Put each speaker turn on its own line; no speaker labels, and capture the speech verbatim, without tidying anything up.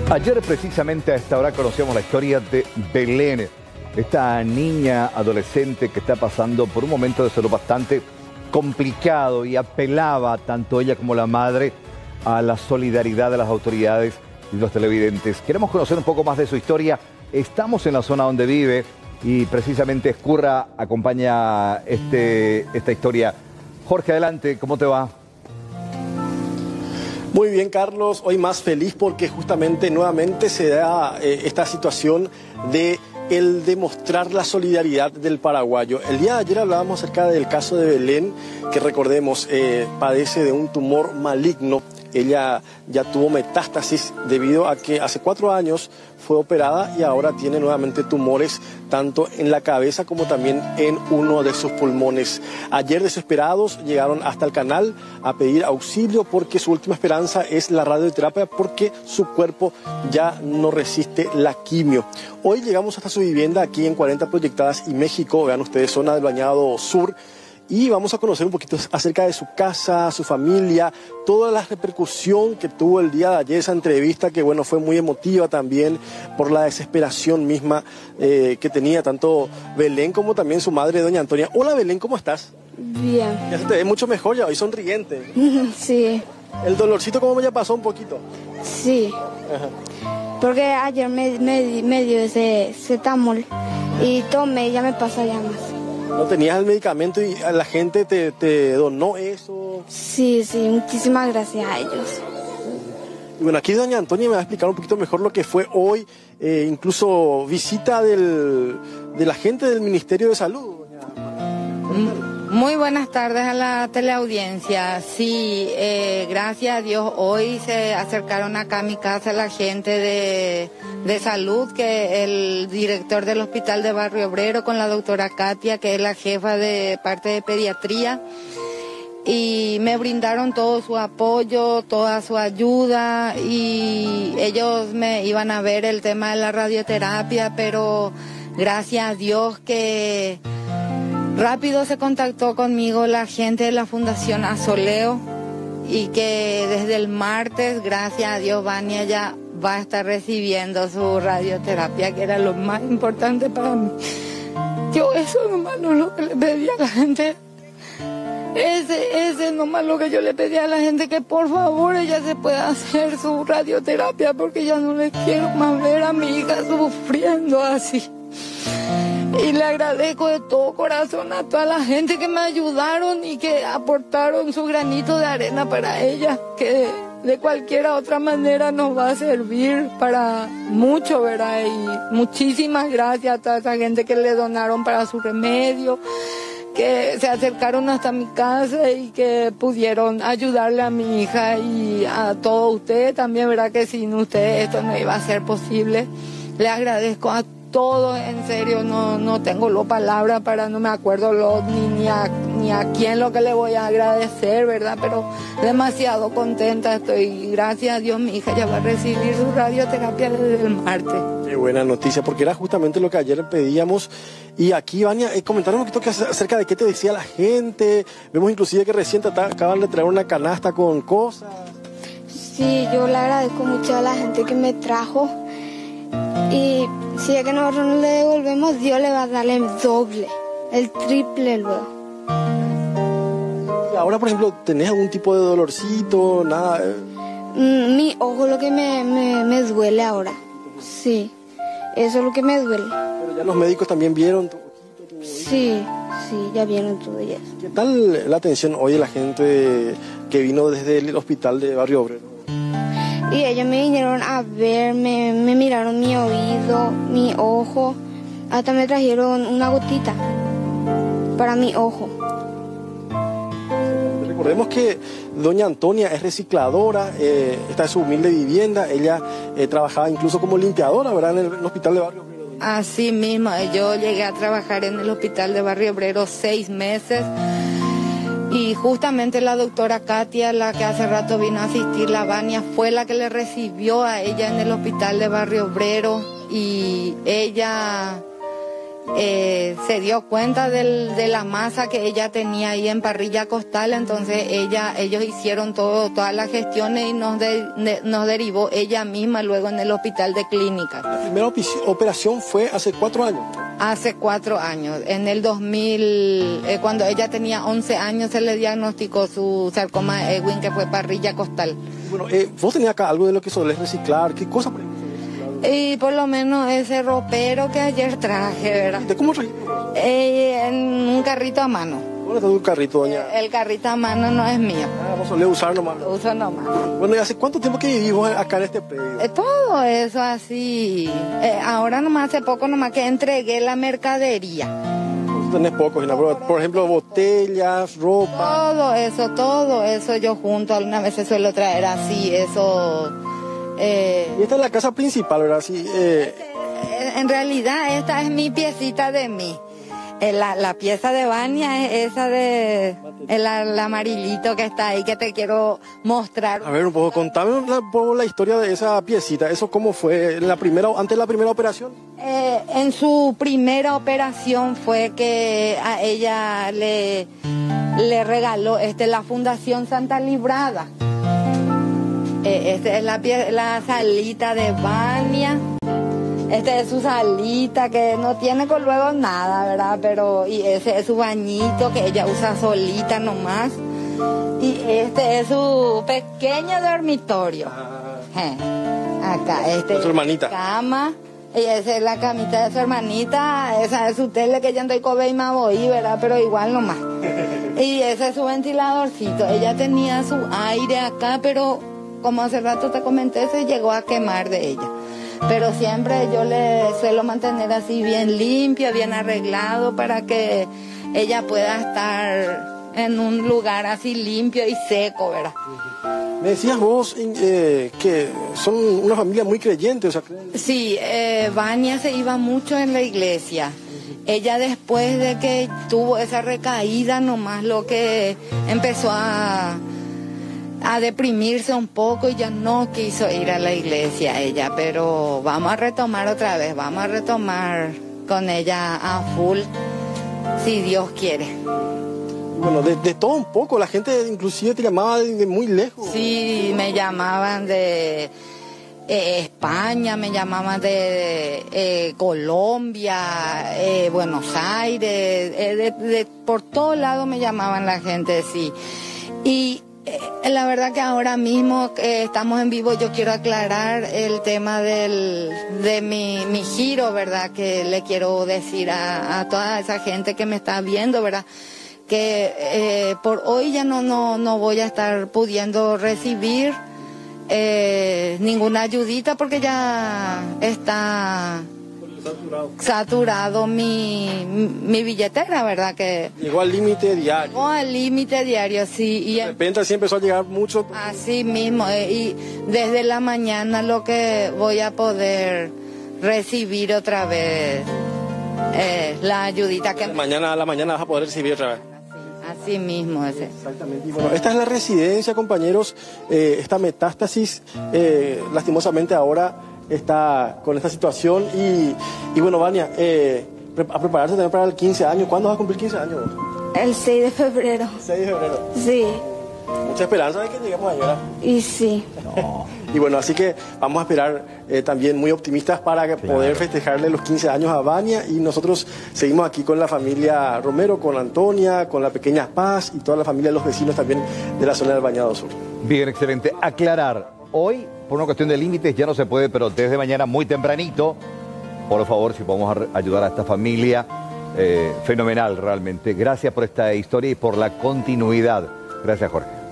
Ayer precisamente a esta hora conocíamos la historia de Belén, esta niña adolescente que está pasando por un momento de salud bastante complicado y apelaba tanto ella como la madre a la solidaridad de las autoridades y los televidentes. Queremos conocer un poco más de su historia. Estamos en la zona donde vive y precisamente Escurra acompaña este, esta historia. Jorge, adelante, ¿cómo te va?
Muy bien, Carlos, hoy más feliz porque justamente nuevamente se da eh, esta situación de el demostrar la solidaridad del paraguayo. El día de ayer hablábamos acerca del caso de Belén, que recordemos eh, padece de un tumor maligno. Ella ya tuvo metástasis debido a que hace cuatro años fue operada y ahora tiene nuevamente tumores tanto en la cabeza como también en uno de sus pulmones. Ayer desesperados llegaron hasta el canal a pedir auxilio porque su última esperanza es la radioterapia porque su cuerpo ya no resiste la quimio. Hoy llegamos hasta su vivienda aquí en cuarenta Proyectadas y México, vean ustedes, zona del Bañado Sur. Y vamos a conocer un poquito acerca de su casa, su familia, toda la repercusión que tuvo el día de ayer esa entrevista, que bueno, fue muy emotiva también por la desesperación misma eh, que tenía tanto Belén como también su madre, doña Antonia. Hola Belén, ¿cómo estás?
Bien.
Ya se te ve mucho mejor ya, hoy sonriente.
Sí.
¿El dolorcito cómo ya pasó un poquito?
Sí. Ajá. Porque ayer me, me, me dio ese cetamol y tomé y ya me pasa ya más.
¿No tenías el medicamento y la gente te, te donó eso?
Sí, sí, muchísimas gracias a ellos.
Y bueno, aquí doña Antonia me va a explicar un poquito mejor lo que fue hoy, eh, incluso visita del, de la gente del Ministerio de Salud.
Muy buenas tardes a la teleaudiencia. Sí, eh, gracias a Dios hoy se acercaron acá a mi casa la gente de, de salud, que el director del hospital de Barrio Obrero con la doctora Katia, que es la jefa de parte de pediatría, y me brindaron todo su apoyo, toda su ayuda, y ellos me iban a ver el tema de la radioterapia, pero gracias a Dios que rápido se contactó conmigo la gente de la Fundación Azoleo y que desde el martes, gracias a Dios, Vania ya va a estar recibiendo su radioterapia, que era lo más importante para mí. Yo eso nomás no es lo que le pedí a la gente. Ese, ese nomás lo que yo le pedí a la gente, que por favor ella se pueda hacer su radioterapia porque ya no le quiero más ver a mi hija sufriendo así. Y le agradezco de todo corazón a toda la gente que me ayudaron y que aportaron su granito de arena para ella, que de cualquier otra manera nos va a servir para mucho, ¿verdad? Y muchísimas gracias a toda esa gente que le donaron para su remedio, que se acercaron hasta mi casa y que pudieron ayudarle a mi hija y a todos ustedes también, ¿verdad? Que sin ustedes esto no iba a ser posible. Le agradezco a todo, en serio, no, no tengo la palabra para, no me acuerdo lo, ni, ni, a, ni a quién lo que le voy a agradecer, ¿verdad? Pero demasiado contenta estoy. Gracias a Dios mi hija ya va a recibir su radioterapia desde el martes.
Qué buena noticia, porque era justamente lo que ayer pedíamos. Y aquí, Vania, eh, comentaron un poquito acerca de qué te decía la gente. Vemos inclusive que recién te acaban de traer una canasta con cosas.
Sí, yo le agradezco mucho a la gente que me trajo. Y si es que nosotros no le devolvemos, Dios le va a darle el doble, el triple luego.
Y ahora, por ejemplo, ¿tenés algún tipo de dolorcito? Nada.
Mm, mi ojo lo que me, me, me duele ahora. Sí, eso es lo que me duele.
Pero ya los médicos también vieron tu ojito, tu oído.
Sí, sí, ya vieron todo eso.
¿Qué tal la atención hoy de la gente que vino desde el hospital de Barrio Obrero?
Y ellos me vinieron a ver, me, me miraron mi oído, mi ojo, hasta me trajeron una gotita para mi ojo.
Recordemos que doña Antonia es recicladora, eh, está en su humilde vivienda, ella eh, trabajaba incluso como limpiadora, ¿verdad?, en el, en el hospital de Barrio Obrero.
Así mismo, yo llegué a trabajar en el hospital de Barrio Obrero seis meses. Y justamente la doctora Katia, la que hace rato vino a asistir, la Vania, fue la que le recibió a ella en el hospital de Barrio Obrero. Y ella eh, se dio cuenta del, de la masa que ella tenía ahí en parrilla costal, entonces ella, ellos hicieron todo, todas las gestiones y nos, de, de, nos derivó ella misma luego en el hospital de clínicas.
La primera operación fue hace cuatro años.
Hace cuatro años, en el dos mil, eh, cuando ella tenía once años, se le diagnosticó su sarcoma de Ewing, que fue parrilla costal.
Bueno, eh, vos tenías acá algo de lo que solés reciclar, ¿qué cosa por ejemplo?
Y por lo menos ese ropero que ayer traje, ¿verdad?
¿De cómo trajiste?
Eh, en un carrito a mano.
¿Dónde está tu carrito, doña?
El carrito a mano no es mío.
Ah, vos solés usar nomás.
Lo uso nomás.
Bueno, ¿y hace cuánto tiempo que vivís vos acá en este predio?
Eh, todo eso así. Eh, ahora nomás, hace poco nomás que entregué la mercadería.
Vos tenés pocos, ¿no? Por, por ejemplo, botellas, ropa.
Todo eso, todo eso yo junto. Algunas veces suelo traer así, eso. Eh,
y esta es la casa principal, ¿verdad? Sí, eh...
En realidad esta es mi piecita de mí. La, la pieza de Vania es esa de el, el amarillito que está ahí, que te quiero mostrar.
A ver, un poco, contame la, por la historia de esa piecita. ¿Eso cómo fue? ¿La primera, antes de la primera operación?
Eh, en su primera operación fue que a ella le, le regaló este, la Fundación Santa Librada. Eh, esta es la, pie, la salita de Vania. Este es su salita, que no tiene con luego nada, ¿verdad? Pero, y ese es su bañito que ella usa solita nomás. Y este es su pequeño dormitorio. Eh, acá, este
es su hermanita.
Cama. Y esa es la camita de su hermanita. Esa es su tele que ya estoy cobe y me voy, ¿verdad? Pero igual nomás. Y ese es su ventiladorcito. Ella tenía su aire acá, pero como hace rato te comenté, se llegó a quemar de ella. Pero siempre yo le suelo mantener así bien limpio, bien arreglado, para que ella pueda estar en un lugar así limpio y seco, ¿verdad?
Me decías vos eh, que son una familia muy creyente, o sea...
Sí, eh, Vania se iba mucho en la iglesia. Ella, después de que tuvo esa recaída, nomás lo que empezó a... a deprimirse un poco y ya no quiso ir a la iglesia ella, pero vamos a retomar otra vez, vamos a retomar con ella a full, si Dios quiere.
Bueno, de, de todo un poco, la gente inclusive te llamaba de, de muy lejos.
Sí, me llamaban de eh, España, me llamaban de eh, Colombia, eh, Buenos Aires, eh, de, de, por todos lados me llamaban la gente, sí. Y Eh, la verdad que ahora mismo eh, estamos en vivo, yo quiero aclarar el tema del, de mi, mi giro, ¿verdad? Que le quiero decir a, a toda esa gente que me está viendo, ¿verdad? Que eh, por hoy ya no, no, no voy a estar pudiendo recibir eh, ninguna ayudita porque ya está... Saturado. Saturado mi, mi billetera, ¿verdad? Que
llegó al límite diario.
Llegó al límite diario, sí. Y
de repente sí empezó a llegar mucho.
Así mismo, eh, y desde la mañana lo que voy a poder recibir otra vez eh, la ayudita que...
Mañana a la mañana vas a poder recibir otra vez.
Así mismo ese.
Exactamente. Y bueno, esta es la residencia, compañeros. Eh, esta metástasis, eh, lastimosamente ahora... está con esta situación y, y bueno, Vania, eh, a prepararse también para el quince años. ¿Cuándo vas a cumplir quince años?
El seis de febrero.
seis de febrero.
Sí.
Mucha esperanza de que lleguemos ayer.
Y sí.
No. Y bueno, así que vamos a esperar eh, también muy optimistas para que claro. poder festejarle los quince años a Vania, y nosotros seguimos aquí con la familia Romero, con Antonia, con la pequeña Paz y toda la familia de los vecinos también de la zona del Bañado Sur.
Bien, excelente. Aclarar, hoy por una cuestión de límites ya no se puede, pero desde mañana muy tempranito, por favor, si podemos ayudar a esta familia, eh, fenomenal realmente. Gracias por esta historia y por la continuidad. Gracias, Jorge.